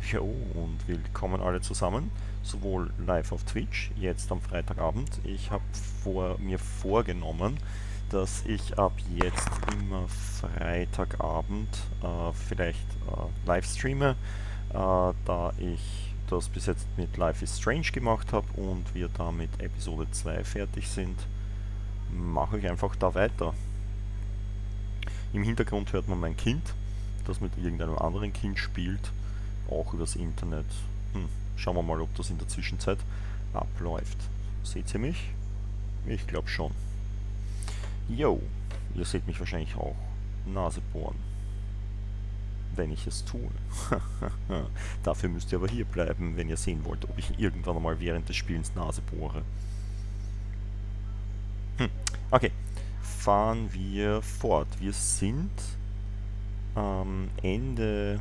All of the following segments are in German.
Jo, und willkommen alle zusammen, sowohl live auf Twitch, jetzt am Freitagabend. Ich habe mir vorgenommen, dass ich ab jetzt immer Freitagabend vielleicht live streame, da ich das bis jetzt mit Life is Strange gemacht habe und wir da mit Episode 2 fertig sind, mache ich einfach da weiter. Im Hintergrund hört man mein Kind, das mit irgendeinem anderen Kind spielt, auch übers Internet. Schauen wir mal, ob das in der Zwischenzeit abläuft. Seht ihr mich? Ich glaube schon. Jo, ihr seht mich wahrscheinlich auch. Nase bohren. Wenn ich es tue. Dafür müsst ihr aber hier bleiben, wenn ihr sehen wollt, ob ich irgendwann einmal während des Spielens Nase bohre. Okay, fahren wir fort. Wir sind am Ende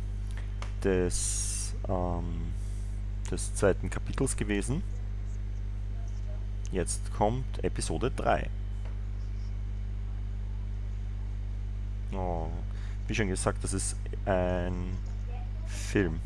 des zweiten Kapitels gewesen. Jetzt kommt Episode 3. Oh, wie schon gesagt, das ist ein Film.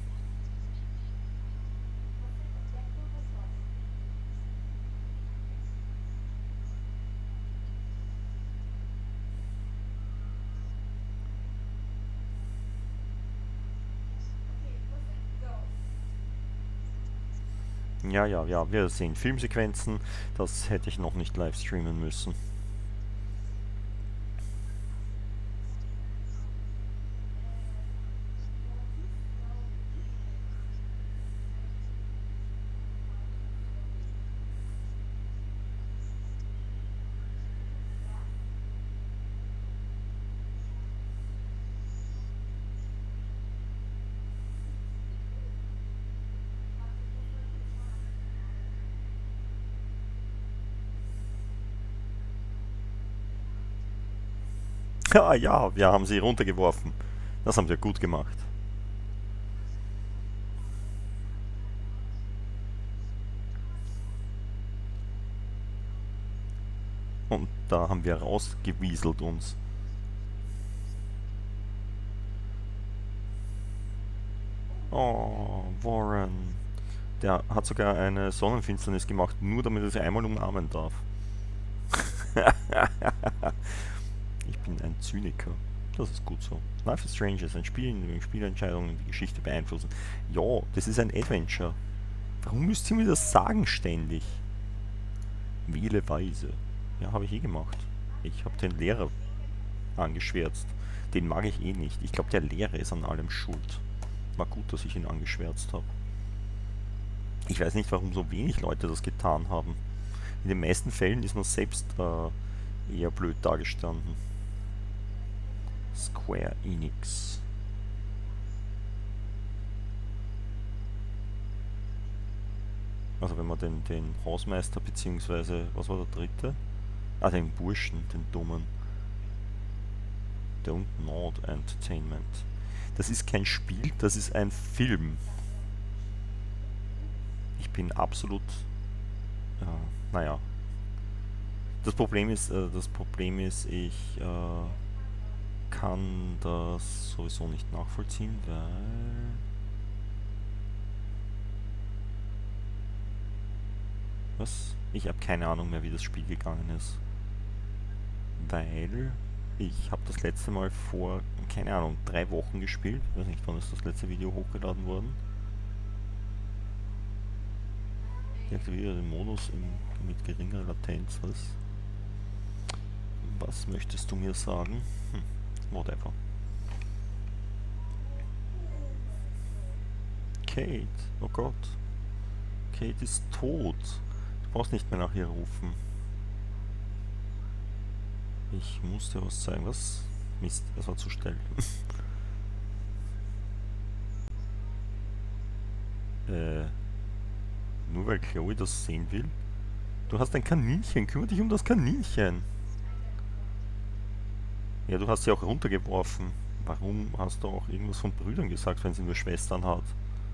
Ja, wir sehen Filmsequenzen. Das hätte ich noch nicht live streamen müssen. Ja, wir haben sie runtergeworfen. Das haben wir gut gemacht. Und da haben wir rausgewieselt uns. Oh, Warren. Der hat sogar eine Sonnenfinsternis gemacht, nur damit er sie einmal umarmen darf. Ich bin ein Zyniker. Das ist gut so. Life is Strange ist ein Spiel, in dem Spielentscheidungen die Geschichte beeinflussen. Ja, das ist ein Adventure. Warum müsst ihr mir das sagen ständig? Wähle weise. Ja, habe ich eh gemacht. Ich habe den Lehrer angeschwärzt. Den mag ich eh nicht. Ich glaube, der Lehrer ist an allem schuld. War gut, dass ich ihn angeschwärzt habe. Ich weiß nicht, warum so wenig Leute das getan haben. In den meisten Fällen ist man selbst eher blöd dargestanden. Square Enix. Also wenn man den Hausmeister beziehungsweise, was war der dritte? Den Burschen, den Dummen. Don't Nod Entertainment. Das ist kein Spiel, das ist ein Film. Ich bin absolut... naja. Das Problem ist, ich kann das sowieso nicht nachvollziehen, weil... Was? Ich habe keine Ahnung mehr, wie das Spiel gegangen ist. Weil ich habe das letzte Mal vor, keine Ahnung, 3 Wochen gespielt. Ich weiß nicht, wann ist das letzte Video hochgeladen worden. Deaktiviere den Modus mit geringer Latenz. Was möchtest du mir sagen? Whatever. Kate, oh Gott. Kate ist tot. Du brauchst nicht mehr nach ihr rufen. Ich muss dir was zeigen. Was? Mist, das war zu schnell. Nur weil Chloe das sehen will? Du hast ein Kaninchen, kümmere dich um das Kaninchen. Ja, du hast sie auch runtergeworfen. Warum hast du auch irgendwas von Brüdern gesagt, wenn sie nur Schwestern hat?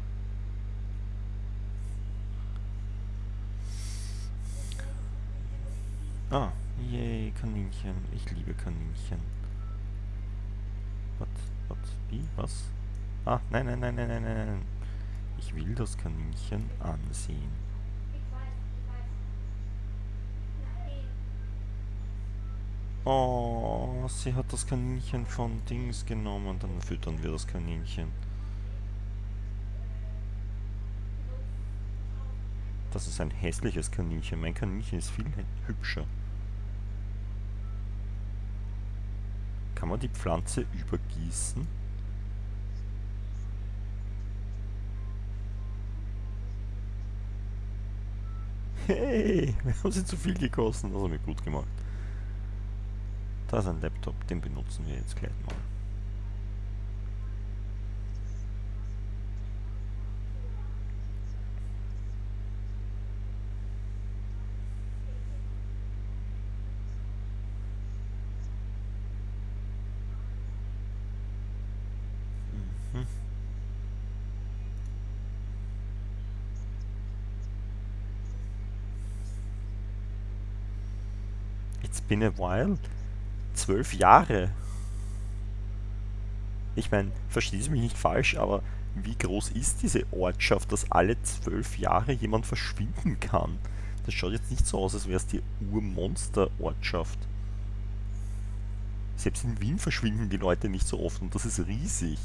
Yay, Kaninchen. Ich liebe Kaninchen. Wie? Was? Ah, nein, nein, nein, nein, nein, nein, nein. Ich will das Kaninchen ansehen. Oh, sie hat das Kaninchen von Dings genommen. Dann füttern wir das Kaninchen. Das ist ein hässliches Kaninchen. Mein Kaninchen ist viel hübscher. Kann man die Pflanze übergießen? Hey, wir haben sie zu viel gekostet. Das hat mir gut gemacht. Da ist ein Laptop, den benutzen wir jetzt gleich mal. Mhm. It's been a while. 12 Jahre. Ich meine, verstehst mich nicht falsch, aber wie groß ist diese Ortschaft, dass alle 12 Jahre jemand verschwinden kann? Das schaut jetzt nicht so aus, als wäre es die Urmonster-Ortschaft. Selbst in Wien verschwinden die Leute nicht so oft und das ist riesig.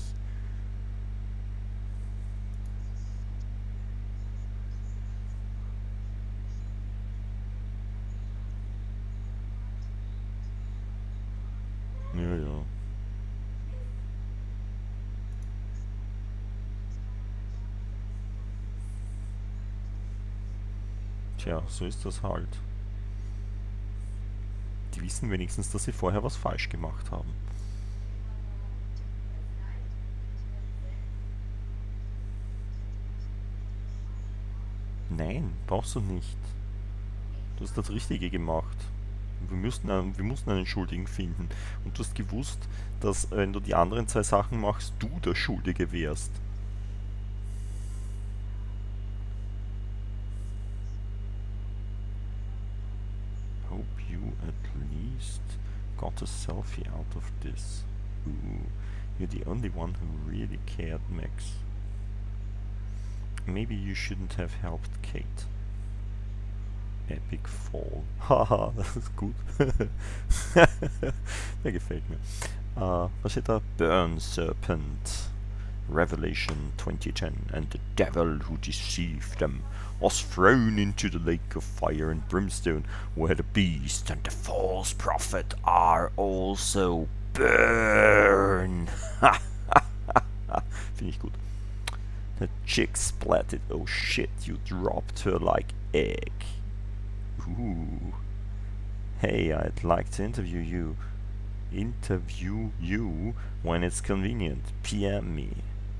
Ja, ja. Tja, so ist das halt. Die wissen wenigstens, dass sie vorher was falsch gemacht haben. Nein, brauchst du nicht. Du hast das Richtige gemacht. Wir mussten einen Schuldigen finden. Und du hast gewusst, dass wenn du die anderen zwei Sachen machst, du der Schuldige wärst. Hope you at least got a selfie out of this. Ooh, you're the only one who really cared, Max. Maybe you shouldn't have helped Kate. Epic Fall. Haha, das ist gut. Der gefällt mir. Was steht da? Burn Serpent. Revelation 2010. And the devil who deceived them was thrown into the lake of fire and brimstone, where the beast and the false prophet are also burned. Finde ich gut. The chick splatted. Oh shit, you dropped her like egg. Ooh. Hey, I'd like to interview you. Interview you when it's convenient. PM me.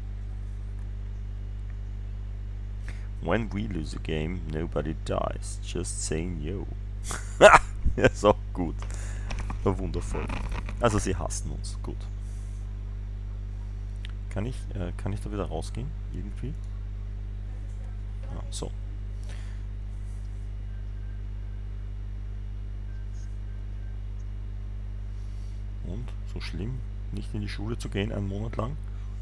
When we lose a game, nobody dies. Just saying yo. Ja, ist auch gut. Wundervoll. Also sie hassen uns. Gut. Kann ich da wieder rausgehen? Irgendwie? Ja, so. Und? So schlimm, nicht in die Schule zu gehen, einen Monat lang?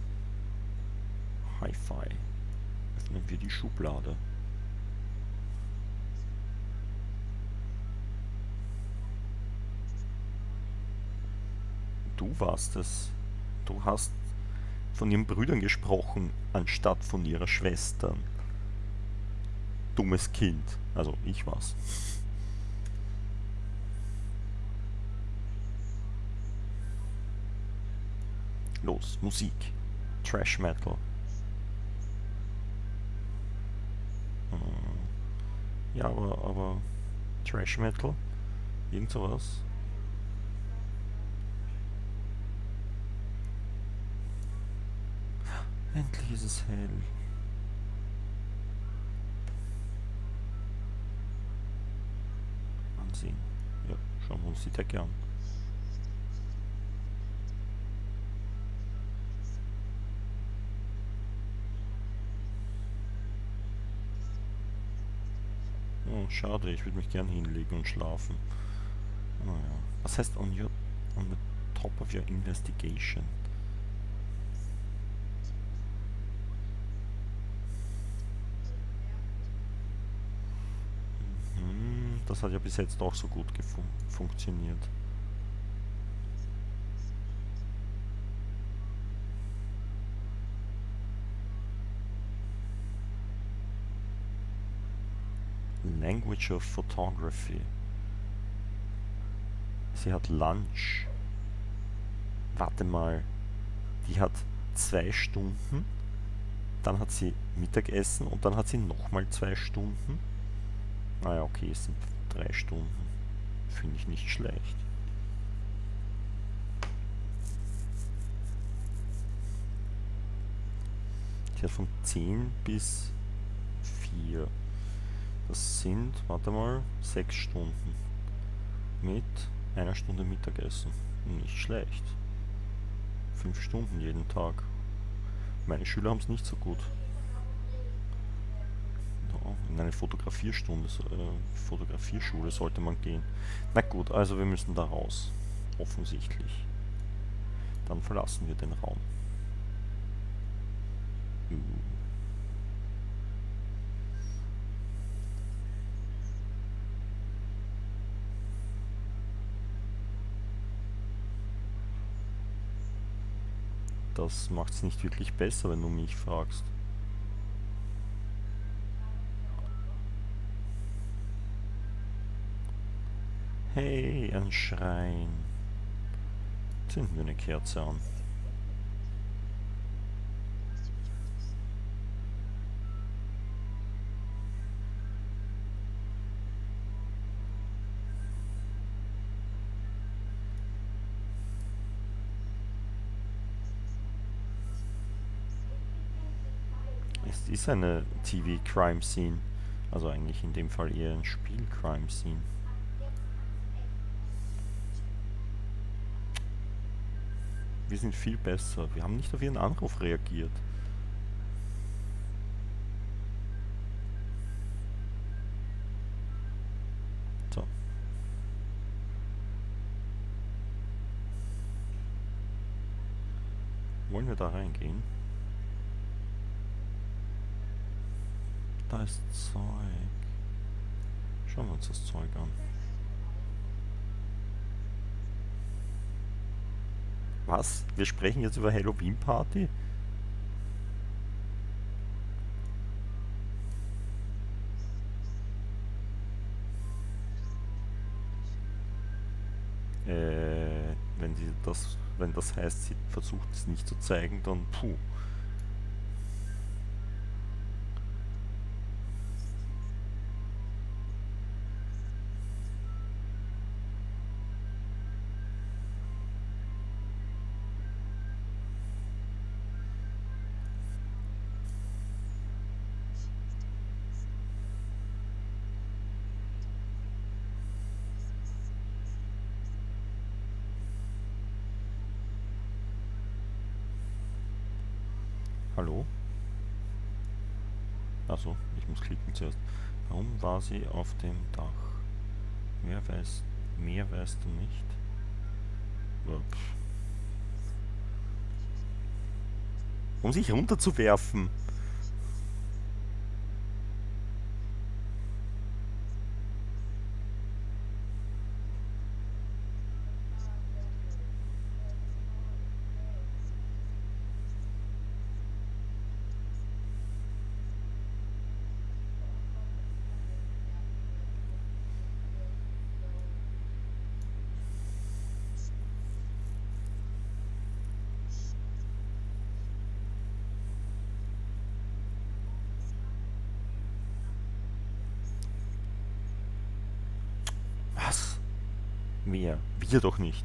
Hi-Fi. Öffnen wir die Schublade. Du warst es. Du hast von ihren Brüdern gesprochen, anstatt von ihrer Schwestern. Dummes Kind. Also, ich war's. Los, Musik. Trash Metal. Ja, aber Trash Metal? Irgend sowas? Endlich ist es hell. Ansehen. Ja, schauen wir uns die Decke an. Oh, schade, ich würde mich gern hinlegen und schlafen. Naja. Was heißt on the top of your investigation? Das hat ja bis jetzt auch so gut funktioniert. Language of Photography. Sie hat Lunch. Warte mal. Die hat 2 Stunden. Dann hat sie Mittagessen und dann hat sie nochmal 2 Stunden. Naja, okay, es sind 3 Stunden. Finde ich nicht schlecht. Die hat von 10 bis 4. Das sind, warte mal, 6 Stunden. Mit 1 Stunde Mittagessen. Nicht schlecht. 5 Stunden jeden Tag. Meine Schüler haben es nicht so gut. Ja, in eine Fotografierstunde, Fotografierschule sollte man gehen. Na gut, also wir müssen da raus. Offensichtlich. Dann verlassen wir den Raum. Das macht es nicht wirklich besser, wenn du mich fragst. Hey, ein Schrein. Zünden wir eine Kerze an. Es ist eine TV-Crime-Scene. Also eigentlich in dem Fall eher ein Spiel-Crime-Scene. Wir sind viel besser. Wir haben nicht auf ihren Anruf reagiert. So. Wollen wir da reingehen? Da ist Zeug. Schauen wir uns das Zeug an. Was? Wir sprechen jetzt über Halloween-Party? Wenn das heißt, sie versucht es nicht zu zeigen, dann puh. Hallo? Achso, ich muss klicken zuerst. Warum war sie auf dem Dach? Mehr weißt du nicht? Um sich runterzuwerfen. Was? Mehr. Wir doch nicht.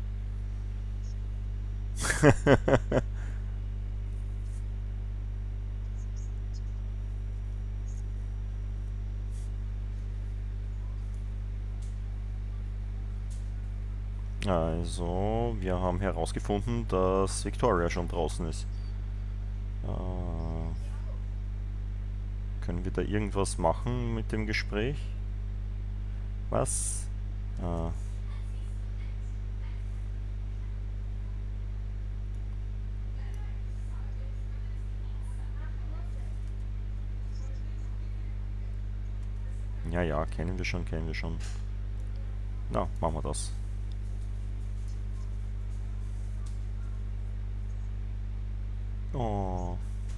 Also, wir haben herausgefunden, dass Victoria schon draußen ist. Können wir da irgendwas machen mit dem Gespräch? Was? Ja, ja, kennen wir schon, kennen wir schon. Na, machen wir das. Oh,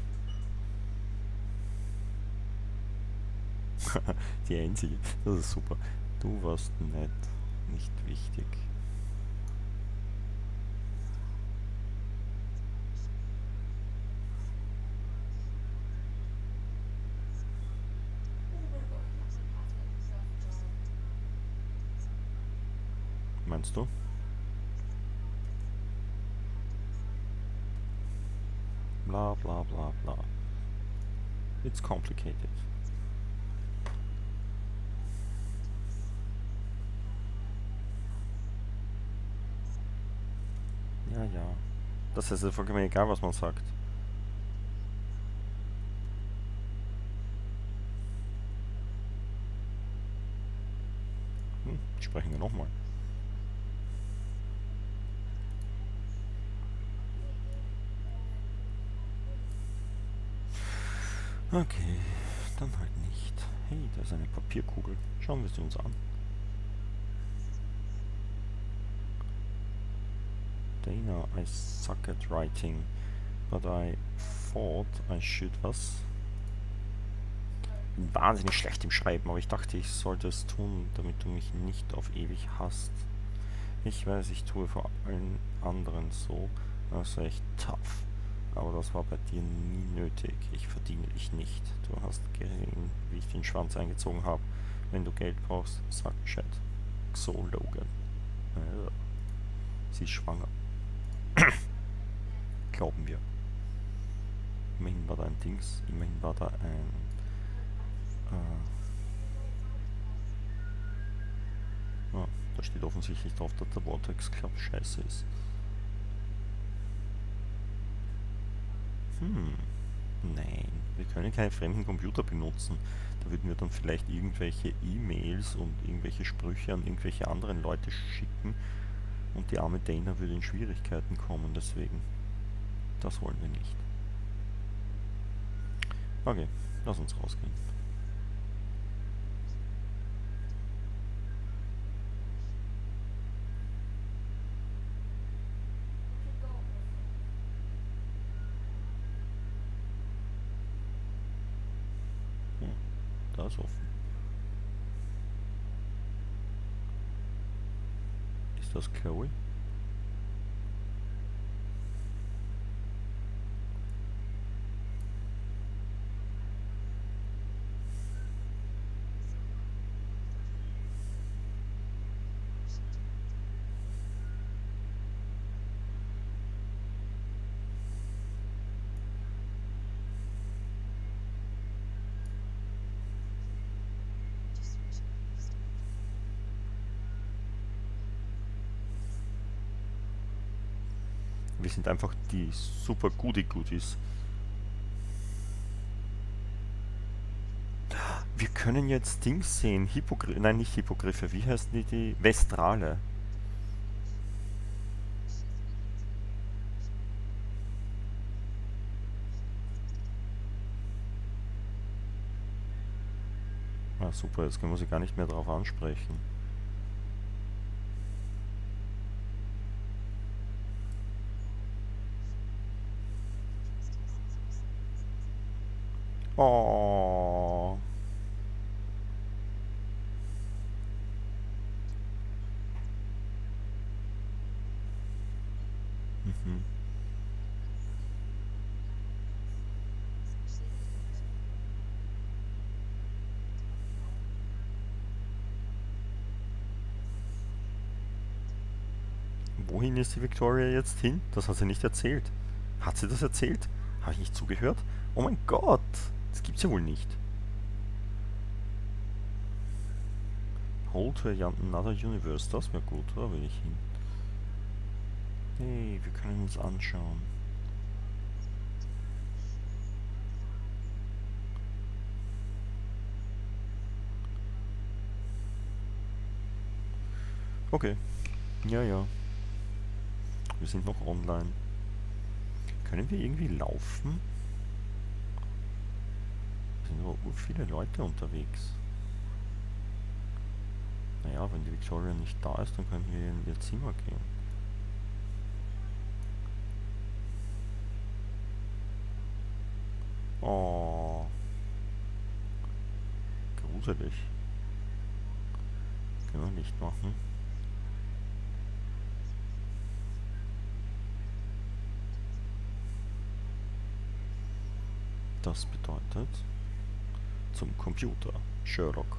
die einzige. Das ist super. Du warst nett, nicht wichtig. Meinst du? Bla bla bla bla. It's complicated. Ja, ja. Das ist ja vollkommen egal, was man sagt. Sprechen wir nochmal. Okay, dann halt nicht. Hey, da ist eine Papierkugel. Schauen wir sie uns an. Dana, I suck at writing, but I thought I should was? Bin wahnsinnig schlecht im Schreiben, aber ich dachte, ich sollte es tun, damit du mich nicht auf ewig hasst. Ich weiß, ich tue vor allen anderen so, also echt tough. Aber das war bei dir nie nötig. Ich verdiene dich nicht. Du hast gesehen, wie ich den Schwanz eingezogen habe. Wenn du Geld brauchst, sag Bescheid. So, Logan. Sie ist schwanger. Glauben wir. Immerhin war da ein Dings. Immerhin war da ein... da steht offensichtlich drauf, dass der Vortex Club scheiße ist. Nein, wir können keine fremden Computer benutzen. Da würden wir dann vielleicht irgendwelche E-Mails und irgendwelche Sprüche an irgendwelche anderen Leute schicken und die arme Dana würde in Schwierigkeiten kommen, deswegen. Das wollen wir nicht. Okay, lass uns rausgehen. Da ist offen. Ist das Chloe? Wir sind einfach die super Goodie-Goodies. Wir können jetzt Dings sehen. Nein, nicht Hippogriffe. Wie heißen die? Vestrale. Ah, super. Jetzt können wir sie gar nicht mehr darauf ansprechen. Oh. Mhm. Wohin ist die Victoria jetzt hin? Das hat sie nicht erzählt. Hat sie das erzählt? Habe ich nicht zugehört? Oh mein Gott! Das gibt's ja wohl nicht. Hold to another universe. Das wäre gut. Da will ich hin. Hey, wir können uns anschauen. Okay. Ja, ja. Wir sind noch online. Können wir irgendwie laufen? Es sind aber viele Leute unterwegs. Naja, wenn die Victoria nicht da ist, dann können wir in ihr Zimmer gehen. Oh, gruselig. Können wir nicht machen. Das bedeutet zum Computer. Sherlock.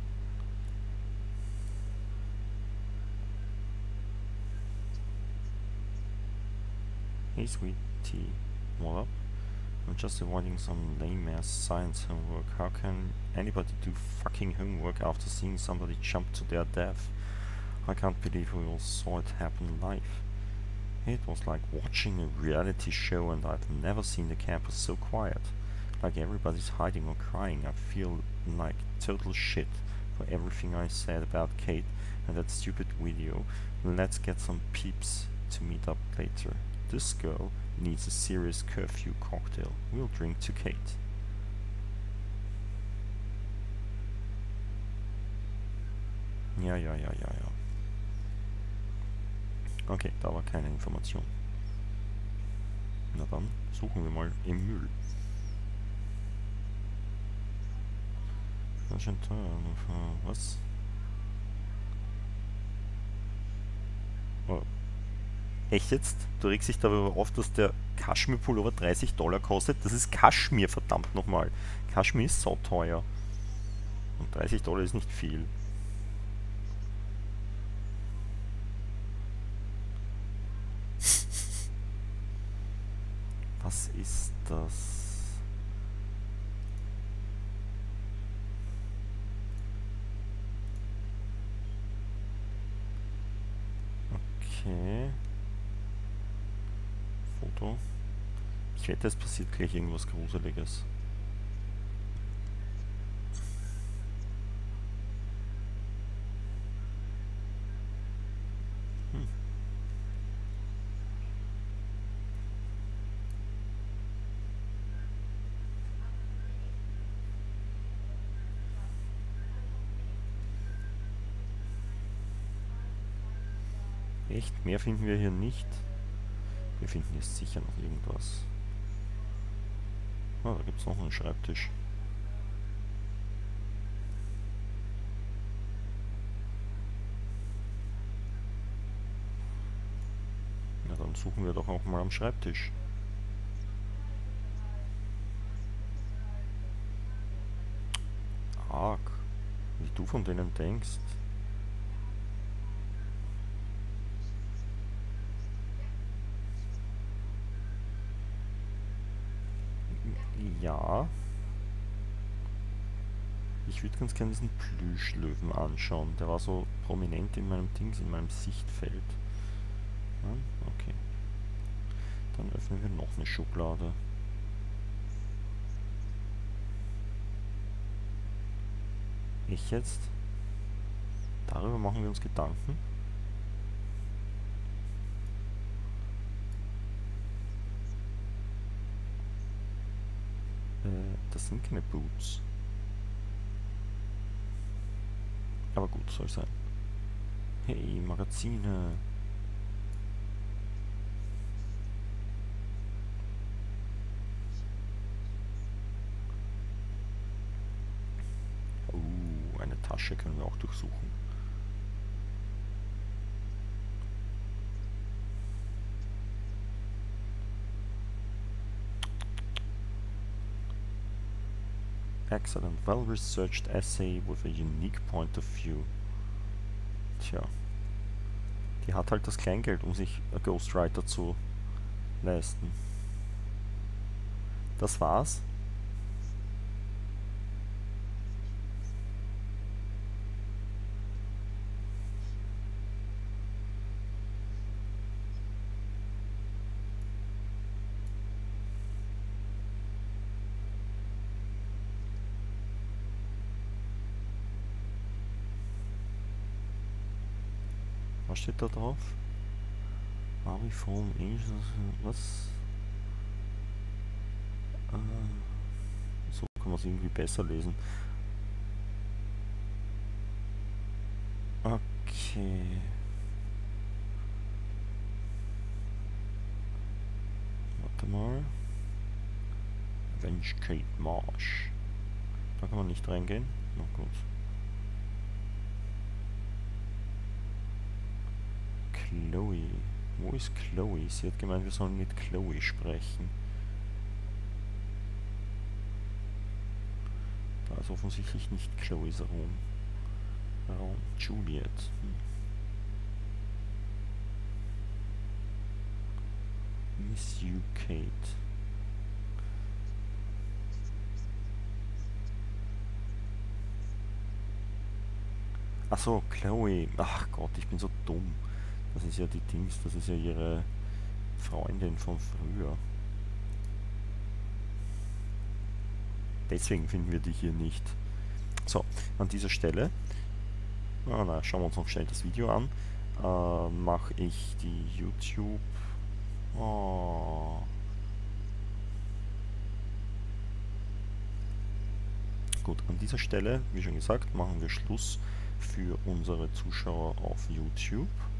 Hey sweetie, what up? I'm just avoiding some lame-ass science homework. How can anybody do fucking homework after seeing somebody jump to their death? I can't believe we all saw it happen live. It was like watching a reality show, and I've never seen the campus so quiet. Like everybody's hiding or crying. I feel like total shit for everything I said about Kate and that stupid video. Let's get some peeps to meet up later. This girl needs a serious curfew cocktail. We'll drink to Kate. Ja. Okay, da war keine Information. Na dann suchen wir mal im Müll. Was? Oh. Echt jetzt? Du regst dich darüber auf, dass der Kaschmir-Pullover $30 kostet? Das ist Kaschmir, verdammt nochmal. Kaschmir ist so teuer. Und $30 ist nicht viel. Was ist das? Okay. Foto. Ich wette, es passiert gleich irgendwas Gruseliges. Echt? Mehr finden wir hier nicht. Wir finden jetzt sicher noch irgendwas. Ah, da gibt es noch einen Schreibtisch. Na, dann suchen wir doch auch mal am Schreibtisch. Arg, wie du von denen denkst. Ja. Ich würde ganz gerne diesen Plüschlöwen anschauen. Der war so prominent in meinem Dings, in meinem Sichtfeld. Ja, okay. Dann öffnen wir noch eine Schublade. Ich jetzt? Darüber machen wir uns Gedanken. Das sind keine Boots. Aber gut, soll sein. Hey, Magazine. Eine Tasche können wir auch durchsuchen. Excellent, well-researched essay with a unique point of view. Tja. Die hat halt das Kleingeld, um sich ein Ghostwriter zu leisten. Das war's. Was steht da drauf? Are we fallen angels? Was? So kann man es irgendwie besser lesen. Okay. Warte mal. Avenged Kate Marsh. Da kann man nicht reingehen. Na gut. Chloe. Wo ist Chloe? Sie hat gemeint, wir sollen mit Chloe sprechen. Da ist offensichtlich nicht Chloes Raum. Juliet. Miss you, Kate. Achso, Chloe. Ach Gott, ich bin so dumm. Das ist ja die Dings, das ist ja ihre Freundin von früher. Deswegen finden wir die hier nicht. So, an dieser Stelle, schauen wir uns noch schnell das Video an, mache ich die YouTube... Oh. Gut, an dieser Stelle, wie schon gesagt, machen wir Schluss für unsere Zuschauer auf YouTube.